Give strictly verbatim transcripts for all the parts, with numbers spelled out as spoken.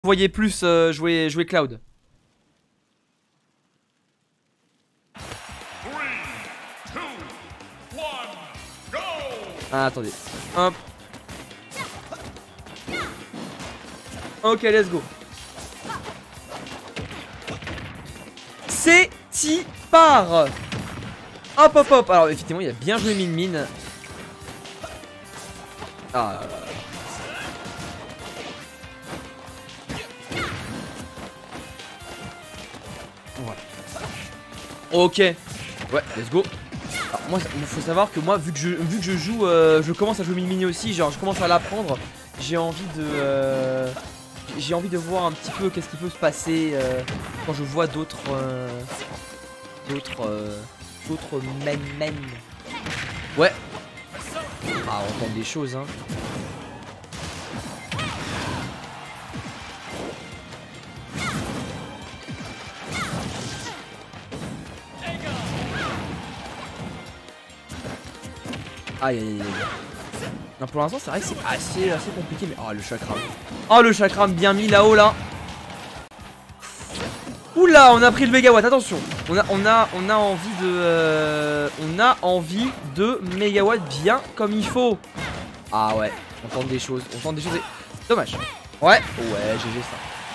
Vous voyez plus euh, jouer, jouer Cloud. Ah, attendez. Hop. Ok, let's go. C'est y part. Hop, hop, hop. Alors, effectivement, il a bien joué Min Min. Ah. Voilà. Ok. Ouais, let's go. Alors, moi, il faut savoir que moi, vu que je, vu que je joue, euh, je commence à jouer Min Min aussi. Genre, je commence à l'apprendre. J'ai envie de, euh, j'ai envie de voir un petit peu qu'est-ce qui peut se passer euh, quand je vois d'autres, euh, d'autres, euh, d'autres men men. Ouais. Ah, on entend des choses, hein. Aïe aïe aïe. Non, pour l'instant c'est vrai que c'est assez, assez compliqué, mais oh le chakram. Oh le chakram bien mis là-haut là. Oula, on a pris le mégawatt, attention. On a, on a, on a envie de, euh, on a envie de mégawatt bien comme il faut. Ah ouais, on tente des choses, on tente des choses. Et... dommage. Ouais, ouais, G G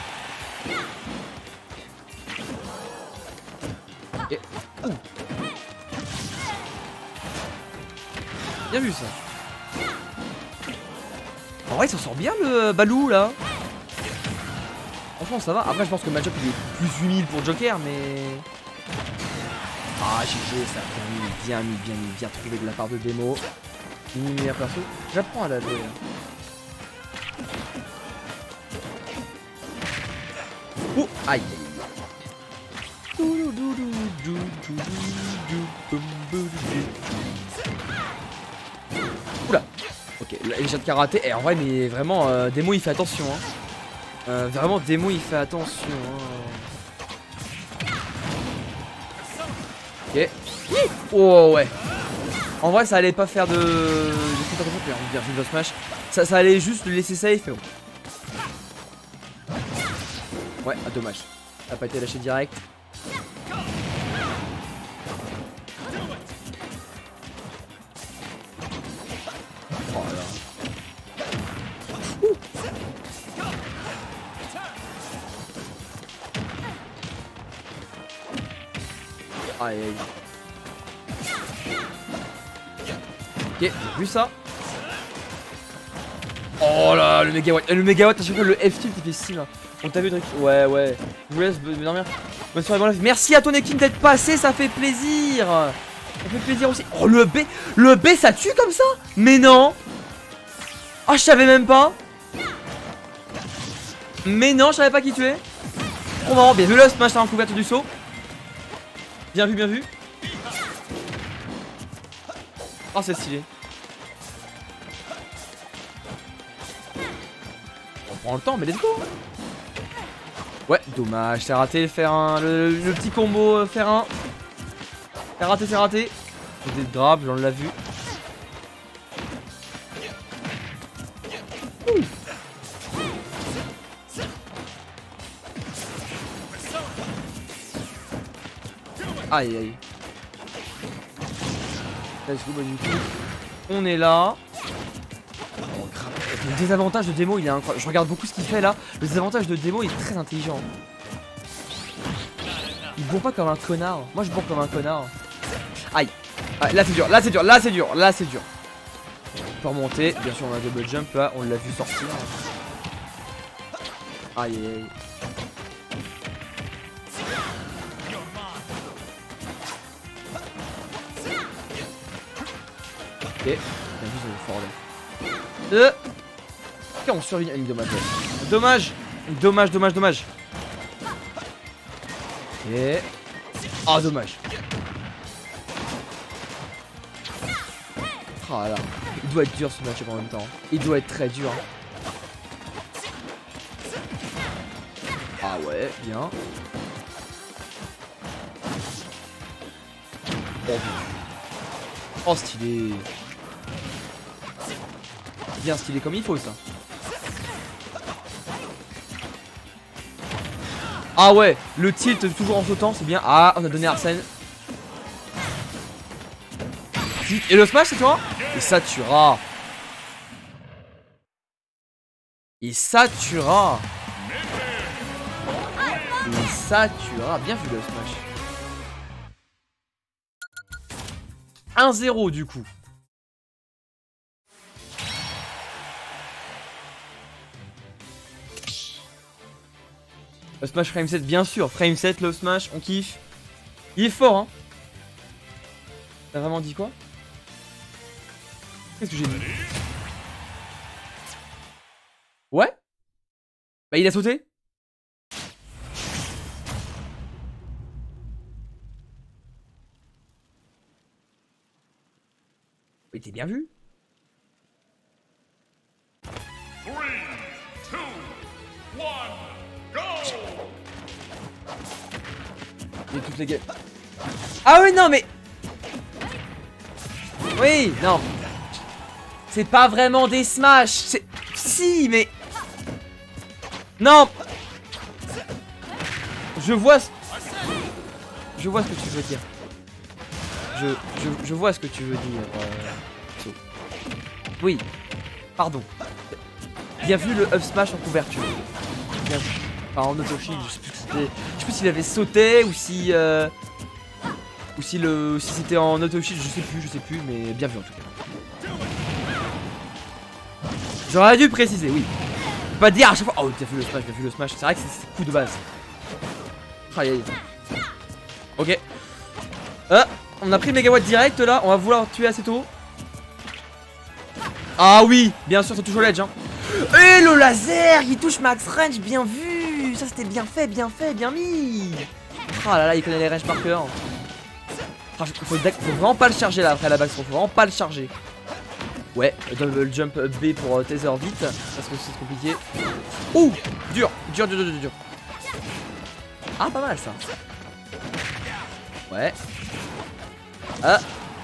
ça. Et... ouh. Bien vu ça. En vrai, il s'en sort bien le Balou là. Franchement, ça va. Après, je pense que le match-up il est plus humide pour Joker, mais. Ah, G G, ça a bien mis, bien mis, bien mis, bien trouvé de la part de Demo. Une meilleure perso. J'apprends à la jouer. Oh, aïe. Oula. Ok, là, les jets de karaté. Et en vrai, mais vraiment, euh, Demo il fait attention. Hein. Euh, vraiment, Demo il fait attention. Hein. Ok. Oh ouais. En vrai, ça allait pas faire de. J'ai pas compris, on va dire smash. Ça, ça allait juste le laisser safe. Bon. Ouais, ah, dommage. Ça a pas été lâché direct. Oh là. Ouh. Aïe aïe. Ok, j'ai vu ça. Oh là, le mégawatt. Le mégawatt, à chaque fois, le F-tilt il fait si là. On t'a vu, Drake? Ouais, ouais. Je vous laisse me dormir. Bonne soirée, bon live. Merci à ton équipe d'être passé, ça fait plaisir. Ça fait plaisir aussi. Oh, le B. Le B, ça tue comme ça? Mais non. Ah, oh, je savais même pas. Mais non, je savais pas qui tuait. Trop marrant. Bien vu le smash en couverture du saut. Bien vu, bien vu. Oh, c'est stylé. On prend le temps, mais let's go. Ouais, dommage, c'est raté le faire un. Le, le petit combo euh, faire un. C'est raté, c'est raté. Des drops, j'en l'a vu. Ouh. Aïe aïe. Let's go, bonne nuit. On est là. Oh, grave. Le désavantage de Demo il est incroyable. Je regarde beaucoup ce qu'il fait là. Le désavantage de Demo il est très intelligent. Il bourre pas comme un connard. Moi je bourre comme un connard. Aïe. Ah, là c'est dur, là c'est dur, là c'est dur, là c'est dur. On peut remonter. Bien sûr on a double jump là. On l'a vu sortir. Aïe aïe aïe. Ok. Bien vu c'est fort là. Euh. Ok, on survit. Une dommage. Dommage. Dommage, dommage, dommage. Et. Ah, oh, dommage. Oh là. Il doit être dur ce match en même temps. Il doit être très dur. Ah ouais, bien. Oh, oh stylé. Bien stylé comme il faut ça. Ah ouais, le tilt toujours en sautant, c'est bien. Ah, on a donné Arsène. Et le smash, c'est toi. Et ça tuera. Et ça tuera. Et ça tuera. Bien vu le smash. un zéro du coup. Le smash frame set, bien sûr. Frame set, le smash, on kiffe. Il est fort, hein. T'as vraiment dit quoi? Qu'est-ce que j'ai dit? Ouais? Bah il a sauté. Il était bien vu. Et toutes les gars. Ah oui non mais. Oui non. C'est pas vraiment des smash. C'est. Si mais. Non. Je vois. Je vois ce que tu veux dire. Je, je, je vois ce que tu veux dire. Euh... Oui. Pardon. Bien vu le up smash en couverture. Bien vu. Enfin en auto shield, je sais plus que c'était. Je sais plus s'il avait sauté ou si. Euh... Ou si le. Si c'était en auto shield, je sais plus, je sais plus, mais bien vu en tout cas. J'aurais dû préciser, oui. Pas dire à chaque fois. Oh, t'as vu le smash, t'as vu le smash. C'est vrai que c'est coup de base. Aïe aïe. Ok. Ah, on a pris le mégawatt direct là. On va vouloir tuer assez tôt. Ah oui, bien sûr, ça touche au ledge. Hein. Et le laser qui touche max range, bien vu. Ça c'était bien fait, bien fait, bien mis. Oh là là, il connaît les ranges par cœur. Ah, faut, faut vraiment pas le charger là après la backthrow. Faut vraiment pas le charger. Ouais, double jump B pour euh, taser vite. Parce que c'est compliqué. Ouh, dur, dur, dur, dur, dur. Ah, pas mal ça. Ouais. Ah.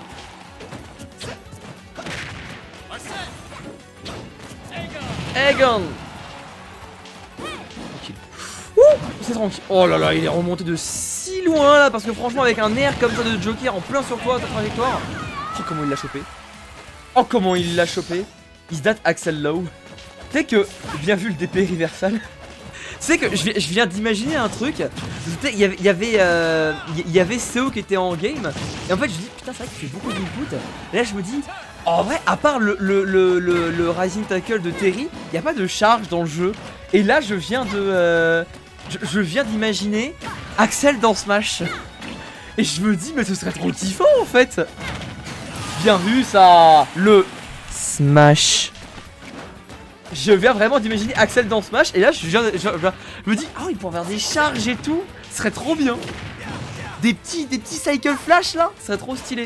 Egon. Tranquille. Ouh, c'est tranquille. Oh là là, il est remonté de si loin là. Parce que franchement, avec un air comme ça de Joker en plein sur toi, ta trajectoire. Oh, comment il l'a chopé. Oh, comment il l'a chopé. Il se date Axel Low. Tu sais que, bien vu le D P reversal. Tu sais que je viens, je viens d'imaginer un truc. Il y avait, il y avait, euh, il y avait C O qui était en game. Et en fait, je dis putain, c'est vrai qu'il fait beaucoup d'input. Et là, je me dis, en vrai, à part le, le, le, le, le Rising Tackle de Terry, il n'y a pas de charge dans le jeu. Et là, je viens de, euh, je, je viens d'imaginer Axel dans Smash. Et je me dis, mais ce serait trop kiffant en fait. Bien vu ça. Le Smash. Je viens vraiment d'imaginer Axel dans Smash. Et là je, viens, je, je, je me dis, ah oh, il pourrait faire des charges et tout. Ce serait trop bien. Des petits, des petits cycle flash là. Ce serait trop stylé.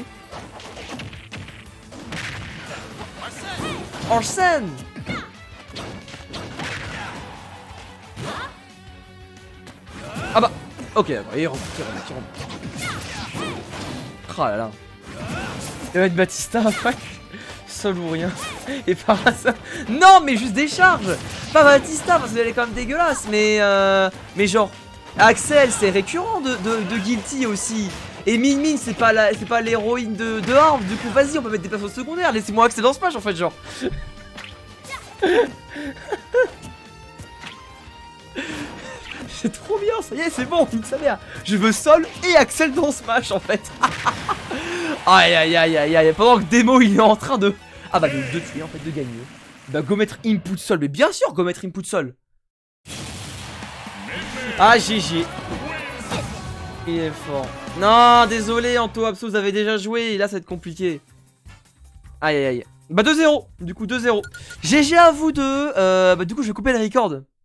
En scène. Ah bah ok, il remonte, il remonte, il remonte. Oh là là. Il va être Batista après. Seul ou rien. Et par ça. Non mais juste des charges. Pas Batista parce qu'elle est quand même dégueulasse. Mais euh, mais genre Axel c'est récurrent de, de, de Guilty aussi. Et Min Min c'est pas la, c'est pas l'héroïne de, de Arm. Du coup vas-y on peut mettre des persos secondaires. Laissez-moi Axel dans Smash en fait genre. C'est trop bien, ça y est, c'est bon, nique sa mère. Je veux Sol et Axel dans Smash en fait. Aïe aïe aïe aïe aïe. Pendant que Demo il est en train de. Ah bah de, de tuer en fait, de gagner. Bah go mettre input Sol, mais bien sûr go mettre input Sol. Ah G G. Il est fort. Non, désolé Anto Abso, vous avez déjà joué et là ça va être compliqué. Aïe aïe aïe. Bah deux zéro, du coup deux zéro. G G à vous deux. euh, Bah du coup je vais couper le record.